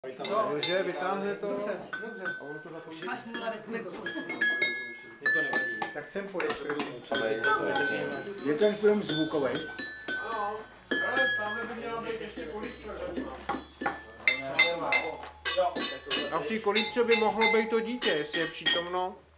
Takže vytáhne to. Dobře. A on to zapomíná. Máš nula respektu. Mě to nevadí. Tak jsem pojel. Je ten film zvukový? Ano, ale tamhle by měla být ještě kolíčka. A v té kolíčce by mohlo být to dítě, jestli je přítomno.